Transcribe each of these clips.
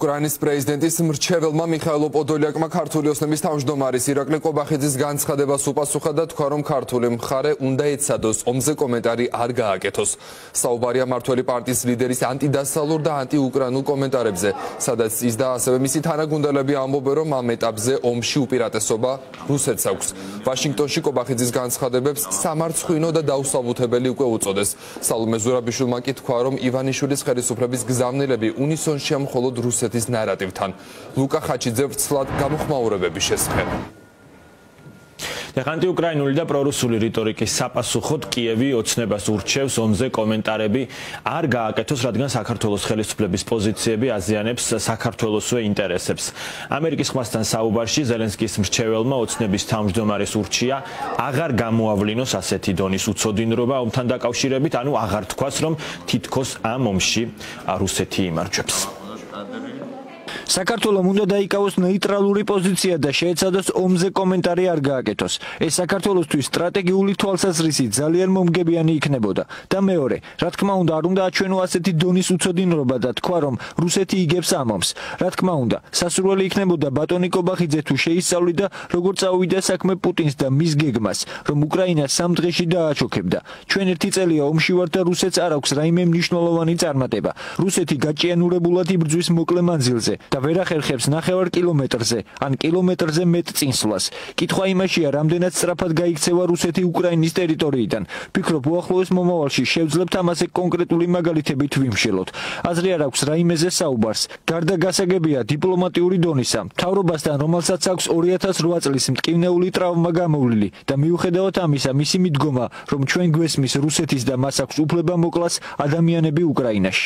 უკრაინის პრეზიდენტის მრჩეველმა მიხაილ პოდოლიაკმა ქართული ოსნების თავმჯდომარის ირაკლი ყობახიძის განცხადებას უპასუხა და თქვა, რომ ქართული მხარე უნდა ეცადოს ომზე კომენტარი არ გააკეთოს. საუბარია მმართველი პარტიის ლიდერის ანტიდასავლურ და ანტიუკრაინულ კომენტარებზე, სადაც ის და ასევე მისი თანაგუნდელები ამბობენ, რომ ამ ეტაპზე ომში უპირატესობა რუსეთს აქვს. ვაშინგტონში ყობახიძის განცხადებებს სამარცხვინო და დაუსაბუთებელი უკვე უწოდეს. სალომე ზურაბიშვილმა კი თქვა, რომ ივანიშვილის ხელისუფლების გზავნილები უნისონშია მხოლოდ რუსეთის ნარატივთან. ლუკა ხაჩიძე ვრცლად გამოხმაურებების შესახებ. ანტიუკრაინული და პრორუსული რიტორიკის საპასუხოდ კიევი ოცნებას ურჩევს ომზე კომენტარები არ გააკეთოს, რადგან საქართველოს ხელისუფლების პოზიციები აზიანებს საქართველოსვე ინტერესებს. ამერიკის ხმასთან საუბარში ზელენსკის მრჩეველმა ოცნების თავმჯდომარის ურჩია აღარ გამოავლინოს ასეთი დონის უცოდინრობა ომთან დაკავშირებით, ანუ აღარ თქვას, რომ თითქოს ამ ომში რუსეთი იმარჯვებს. საქართველოს უნდა დაიკავოს ნეიტრალური პოზიცია და შეეცადოს ომზე კომენტარი არ გააკეთოს. ეს საქართველოსთვის სტრატეგიული თვალსაზრისით ძალიან მომგებიანი იქნებოდა. და მეორე, რა თქმა უნდა, არ უნდა აჩვენო ასეთი დონის უცოდინრობა და თქვა, რომ რუსეთი იგებს ამ ომს. რა თქმა უნდა, სასურველი იქნებოდა ბატონი ყობახიძე თუ შეისწავლიდა, როგორ წავიდა საქმე პუტინს და მის გეგმას, რომ უკრაინა 3 დღეში დააჩოქებდა. ჩვენ 1 წელია ომში ვართ და რუსეთს არ აქვს რაიმე მნიშვნელოვანი წარმატება. რუსეთი გაჭიანურებულად იბრძვის მოკლე მანძილზე. და ვერ ახერხებს 9 კილომეტრზე, ან კილომეტრზე მეტ წინსვლას. კითხვა იმაშია, რამდენად სწრაფად გაიქცევა რუსეთი უკრაინის ტერიტორიიდან. ვფიქრობ, უახლოეს მომავალში შევძლებთ ამაზე კონკრეტული მაგალითებით ვიმშილოთ. აზრი არ აქვს რაიმეზე საუბარს. გარდა გასაგებია დიპლომატიური დონისა, მთავრობასთან, რომელსაც აქვს 2008 წლის მტკივნეული ტრავმა გამოვლილი და მიუხედავად ამისა, მისი მიდგომა, რომ ჩვენ გვესმის რუსეთის და მას აქვს უფლება მოკლას ადამიანები უკრაინაში.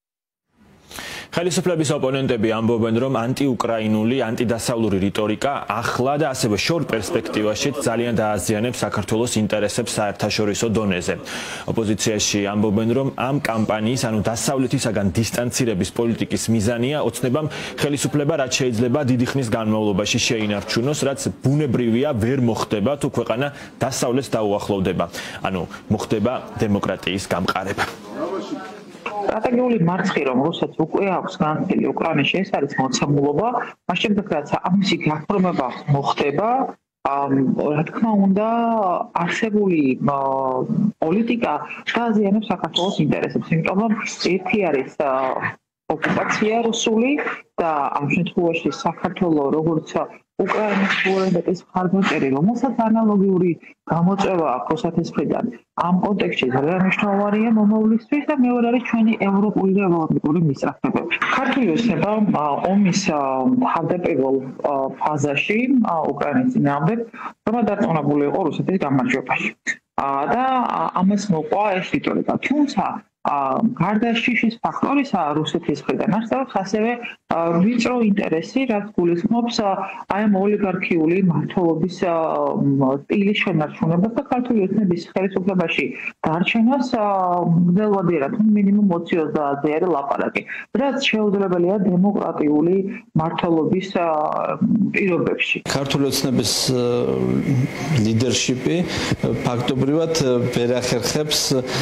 ხელისუფლების ოპონენტები ამბობენ, რომ ანტიუკრაინული, ანტიდასავლური რიტორიკა ახლა და ასევე შორ პერსპექტივაში ძალიან დააზიანებს საქართველოს ინტერესებს საერთაშორისო დონეზე. ოპოზიციაში ამბობენ, რომ ამ კამპანიის, ანუ დასავლეთისაგან დისტანცირების პოლიტიკის მიზანია ოცნებამ ხელისუფლება რაც შეიძლება დიდი ხნის განმავლობაში შეინარჩუნოს, რაც ბუნებრივია ვერ მოხდება თუ ქვეყანა დასავლეთს დაუახლოვდება. ანუ მოხდება დემოკრატიის გამყარება. სტრატეგიული მარცხი, რომ რუსეთს უკვე აქვს განხილი უკრაინაში, ეს არის მოცემულობა. მას შემდეგ, რაც ამისი გაფორმება მოხდება, რა თქმა უნდა, არსებული პოლიტიკა დააზიანებს საქართველოს ინტერესებს, იმიტომ რომ ერთი არის ოკუპაცია რუსული და ამ შემთხვევაში საქართველოს როგორც უკრაინის სუვერენიტეტის მხარდამჭერი, რომელსაც ანალოგიური გამოწვევა აქვს რუსეთის მხრიდან, ამ კონტექსტში ძალიან მნიშვნელოვანია მომავლისთვის და მეორე არის ჩვენი ევროპული და ევროატლანტიკური მისწრაფებები. ქართული ოცნება ომის თავდაპირველ ფაზაში უკრაინის წინააღმდეგ დამარცხებული იყო რუსეთის გამარჯვებაში. და ამას მოყვა ეს რიტორიკა. თუმცა გარდა შიშის ფაქტორისა რუსეთის მხრიდან არსებობს ასევე ვიწრო ინტერესი, რაც გულისხმობს აი ამ ოლიგარქიული მმართველობის სტილის შენარჩუნებას და ქართული ოცნების ხელისუფლებაში დარჩენას მგრძელვადიერად მინიმუმ 20-30-ზე არის ლაპარაკი, რაც შეუძლებელია დემოკრატიული მმართველობის პირობებში. ქართული ოცნების ლიდერშიპი ფაქტობრივად ვერ ახერხებს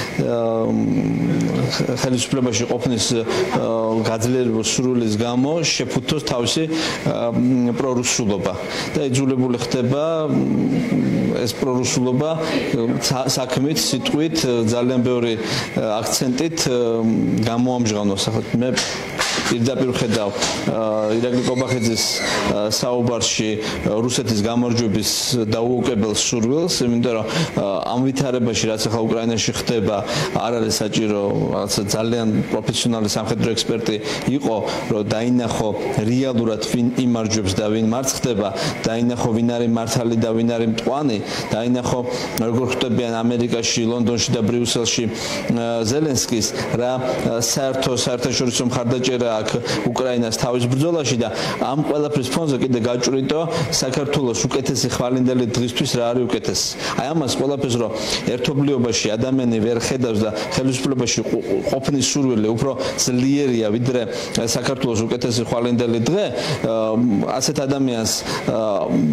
ხელისუფლებაში ყოფნის გაძლიერებულ სურვილის გამო შეფუთოს თავისი პრორუსულობა და იძულებული ხდება ეს პრორუსულობა საქმით, სიტყვით, ძალიან ბევრი აქცენტით გამოამჟღავნოს. მე პირდაპირ ხედავ ირაკლი ყობახიძის საუბარში რუსეთის გამარჯვების დაუოკებელ სურვილს, იმიტომ რომ ამ ვითარებაში რაც ახლა უკრაინაში ხდება, არ არის საჭირო რაღაცა ძალიან პროფესიონალი სამხედრო ექსპერტი იყო, რომ დაინახო რეალურად ვინ იმარჯვებს და ვინ მარცხდება, დაინახო ვინ არის მართალი და ვინ არის მტყვანი, დაინახო როგორ ხდებიან ამერიკაში, ლონდონში და ბრიუსელში ზელენსკის რა საერთაშორისო მხარდაჭერა აქვს უკრაინას თავის ბრძოლაში და ამ ყველაფრის ფონზე კიდე გაჭრიტო საქართველოს უკეთესი ხვალინდელი დღისთვის რა არის უკეთესი. აი ამას ყველაფერს რომ ერთობლიობაში ადამიანი ვერ ხედავს და ხელისუფლებაში ყოფნის სურვილი უფრო ძლიერია ვიდრე საქართველოს უკეთესი ხვალინდელი დღე, ასეთ ადამიანს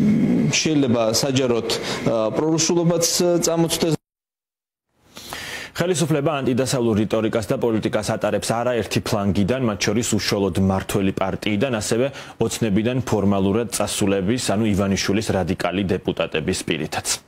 შეიძლება საჯაროდ პრორუსულობაც წამოწდეს. ხელისუფლება ანტიდასავლურ რიტორიკას და პოლიტიკას ატარებს არაერთი ფლანგიდან, მათ შორის უშუალოდ მმართველი პარტიიდან, ასევე ოცნებიდან ფორმალურად წასულების, ანუ ივანიშვილის რადიკალი დეპუტატების პირითაც.